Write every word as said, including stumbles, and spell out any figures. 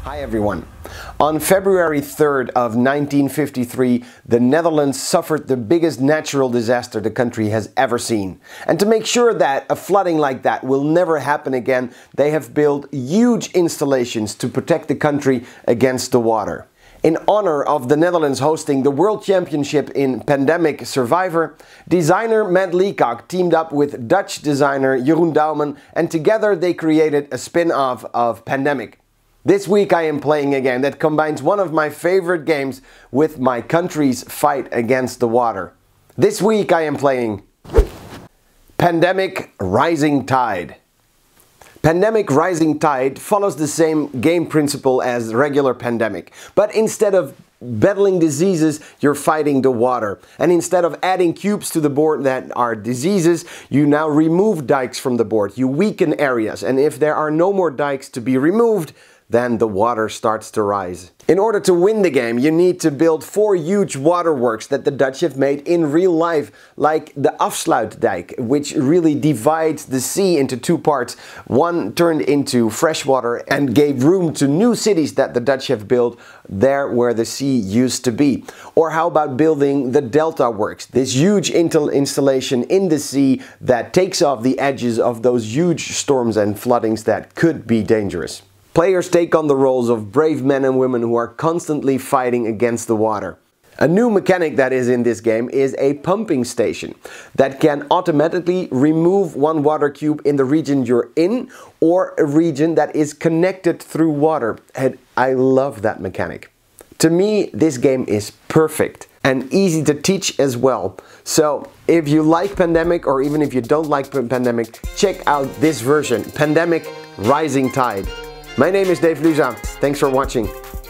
Hi everyone. On February third of nineteen fifty-three, the Netherlands suffered the biggest natural disaster the country has ever seen. And to make sure that a flooding like that will never happen again, they have built huge installations to protect the country against the water. In honor of the Netherlands hosting the World Championship in Pandemic Survivor, designer Matt Leacock teamed up with Dutch designer Jeroen Douwman, and together they created a spin-off of Pandemic. This week I am playing a game that combines one of my favorite games with my country's fight against the water. This week I am playing Pandemic Rising Tide. Pandemic Rising Tide follows the same game principle as regular Pandemic, but instead of battling diseases, you're fighting the water. And instead of adding cubes to the board that are diseases, you now remove dikes from the board. You weaken areas, and if there are no more dikes to be removed, then the water starts to rise. In order to win the game, you need to build four huge waterworks that the Dutch have made in real life, like the Afsluitdijk, which really divides the sea into two parts. One turned into freshwater and gave room to new cities that the Dutch have built there where the sea used to be. Or how about building the Delta Works, this huge installation in the sea that takes off the edges of those huge storms and floodings that could be dangerous. Players take on the roles of brave men and women who are constantly fighting against the water. A new mechanic that is in this game is a pumping station that can automatically remove one water cube in the region you're in, or a region that is connected through water. And I love that mechanic. To me, this game is perfect and easy to teach as well. So if you like Pandemic, or even if you don't like Pandemic, check out this version, Pandemic Rising Tide. My name is Dave Luza. Thanks for watching.